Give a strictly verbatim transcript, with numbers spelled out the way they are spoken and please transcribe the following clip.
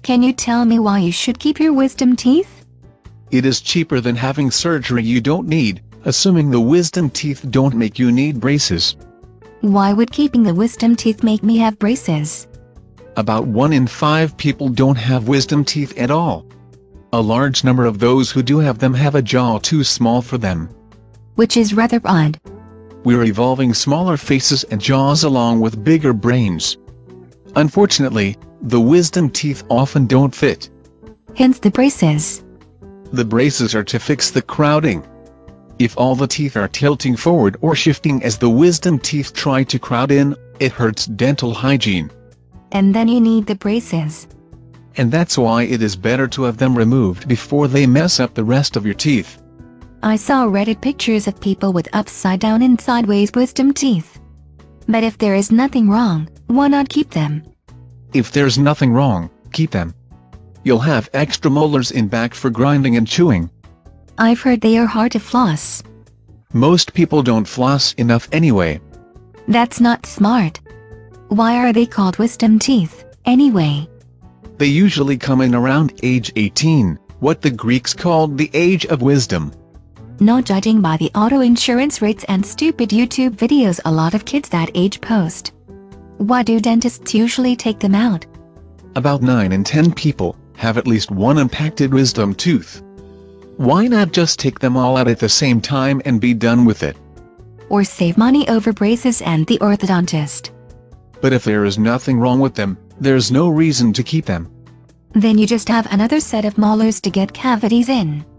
Can you tell me why you should keep your wisdom teeth? It is cheaper than having surgery you don't need, assuming the wisdom teeth don't make you need braces. Why would keeping the wisdom teeth make me have braces? About one in five people don't have wisdom teeth at all. A large number of those who do have them have a jaw too small for them. Which is rather odd. We're evolving smaller faces and jaws along with bigger brains. Unfortunately, the wisdom teeth often don't fit. Hence the braces. The braces are to fix the crowding. If all the teeth are tilting forward or shifting as the wisdom teeth try to crowd in, it hurts dental hygiene. And then you need the braces. And that's why it is better to have them removed before they mess up the rest of your teeth. I saw Reddit pictures of people with upside down and sideways wisdom teeth. But if there is nothing wrong, why not keep them? If there's nothing wrong, keep them. You'll have extra molars in back for grinding and chewing. I've heard they are hard to floss. Most people don't floss enough anyway. That's not smart. Why are they called wisdom teeth, anyway? They usually come in around age eighteen, what the Greeks called the age of wisdom. No, judging by the auto insurance rates and stupid YouTube videos a lot of kids that age post. Why do dentists usually take them out? About nine in ten people have at least one impacted wisdom tooth. Why not just take them all out at the same time and be done with it? Or save money over braces and the orthodontist. But if there is nothing wrong with them, there's no reason to keep them. Then you just have another set of molars to get cavities in.